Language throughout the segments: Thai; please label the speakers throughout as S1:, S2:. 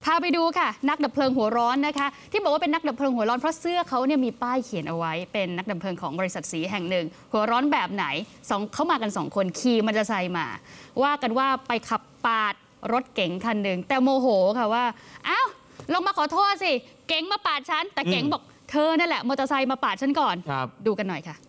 S1: พาไปดูค่ะนักดับเพลิงหัวร้อนนะคะที่บอกว่าเป็นนักดับเพลิงหัวร้อนเพราะเสื้อเขาเนี่ยมีป้ายเขียนเอาไว้เป็นนักดับเพลิงของบริษัทสีแห่งหนึ่งหัวร้อนแบบไหนเขามากัน2 คนขี่มอเตอร์ไซค์มาว่ากันว่าไปขับปาดรถเก๋งคันหนึ่งแต่โมโหค่ะว่าอ้าวลงมาขอโทษสิเก๋งมาปาดฉันแต่เก๋งบอกเธอนั่นแหละมอเตอร์ไซค์มาปาดฉันก่อนดูกันหน่อยค่ะ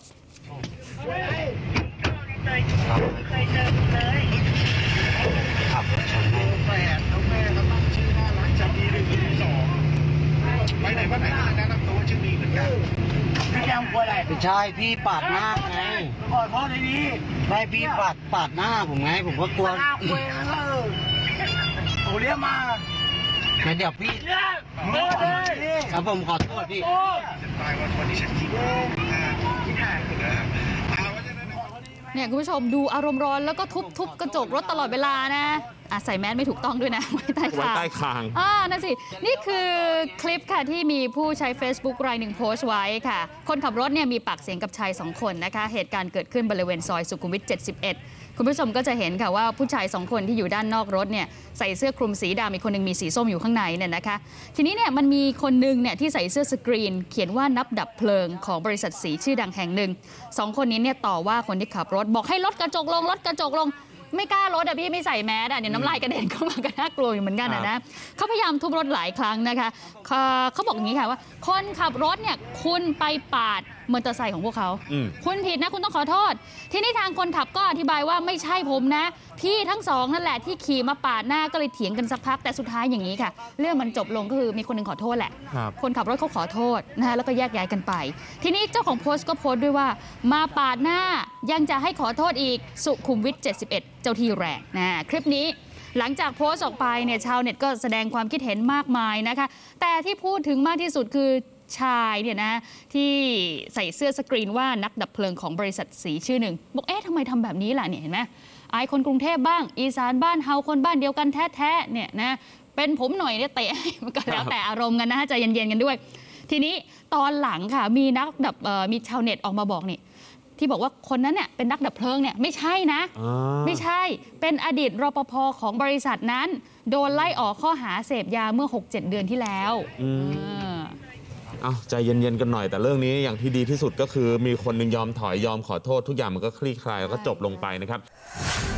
S2: เคยเจอเลยขับรถชนให้แฟนน้องแม่เขาตั้งชื่อน่ารักจับดี1 2ไปไหนมาไหนแนะนำตัวชื่อดีเหมือนกันพี่แกมกลัวอะไรไม่ใช่พี่ปาดหน้าไงขอโทษเลยดีไม่พี่ปาดหน้าผมไงผมก็กลัวหน้าคุยโอ้เรียกมาเดี๋ยวพี่ครับผมขอโทษพี่ตายวันนี้ฉันคิด
S1: เนี่ยคุณผู้ชมดูอารมณ์ร้อนแล้วก็ทุบกระจกรถตลอดเวลานะใส่แมสไม่ถูกต้องด้วยนะไว้ใต้คางนั่นสินี่คือคลิปค่ะที่มีผู้ใช้ Facebook รายหนึ่งโพสต์ไว้ค่ะคนขับรถเนี่ยมีปากเสียงกับชาย2 คนนะคะเหตุการณ์เกิดขึ้นบริเวณซอยสุขุมวิท 71คุณผู้ชมก็จะเห็นค่ะว่าผู้ชาย2 คนที่อยู่ด้านนอกรถเนี่ยใส่เสื้อคลุมสีดำอีกคนหนึ่งมีสีส้มอยู่ข้างในเนี่ยนะคะทีนี้เนี่ยมันมีคนนึงเนี่ยที่ใส่เสื้อสกรีนเขียนว่านักดับเพลิงของบริษัทสีชื่อดังแห่งหนึ่ง2 คนนี้เนี่ยต่อว่าคนที่ขับรถบอกให้ลดกระจกลงไม่กล้ารถพี่ไม่ใส่แมสเดี๋ยวน้ำลายกระเด็นเข้ามาก็น่ากลัวอยู่เหมือนกันนะเขาพยายามทุบรถหลายครั้งนะคะเขาบอกอย่างนี้ค่ะว่าคนขับรถเนี่ยคุณไปปาดมอเตอร์ไซค์ของพวกเขาคุณผิดนะคุณต้องขอโทษทีนี้ทางคนขับก็อธิบายว่าไม่ใช่ผมนะพี่ทั้ง2นั่นแหละที่ขี่มาปาดหน้าก็เลยเถียงกันสักพักแต่สุดท้ายอย่างนี้ค่ะเรื่องมันจบลงก็คือมีคนหนึ่งขอโทษแหละคนขับรถเขาขอโทษนะแล้วก็แยกย้ายกันไปทีนี้เจ้าของโพสต์ก็โพสต์ด้วยว่ามาปาดหน้ายังจะให้ขอโทษอีกสุขุมวิท 71เจ้าที่แรงคลิปนี้หลังจากโพสต์ออกไปเนี่ยชาวเน็ตก็แสดงความคิดเห็นมากมายนะคะแต่ที่พูดถึงมากที่สุดคือชายเนี่ยนะที่ใส่เสื้อสกรีนว่านักดับเพลิงของบริษัทสีชื่อหนึ่งบอกทำไมทำแบบนี้ล่ะเนี่ยเห็นไหมอายคนกรุงเทพบ้างอีสานบ้านเฮาคนบ้านเดียวกันแท้ๆเนี่ยนะเป็นผมหน่อยเนี่ยเตะมันก็แล้วแต่อารมณ์กันนะใจเย็นๆกันด้วยทีนี้ตอนหลังค่ะมีชาวเน็ตออกมาบอกนี่ที่บอกว่าคนนั้นเนี่ยเป็นนักดับเพลิงเนี่ยไม่ใช่นะไม่ใช่เป็นอดีตรปภ.ของบริษัทนั้นโดนไล่ออกข้อหาเสพยาเมื่อ 6-7 เดือนที่แล้ว
S3: ใจเย็นๆกันหน่อยแต่เรื่องนี้อย่างที่ดีที่สุดก็คือมีคนหนึ่งยอมถอยยอมขอโทษทุกอย่างมันก็คลี่คลายแล้วก็จบลงไปนะครับ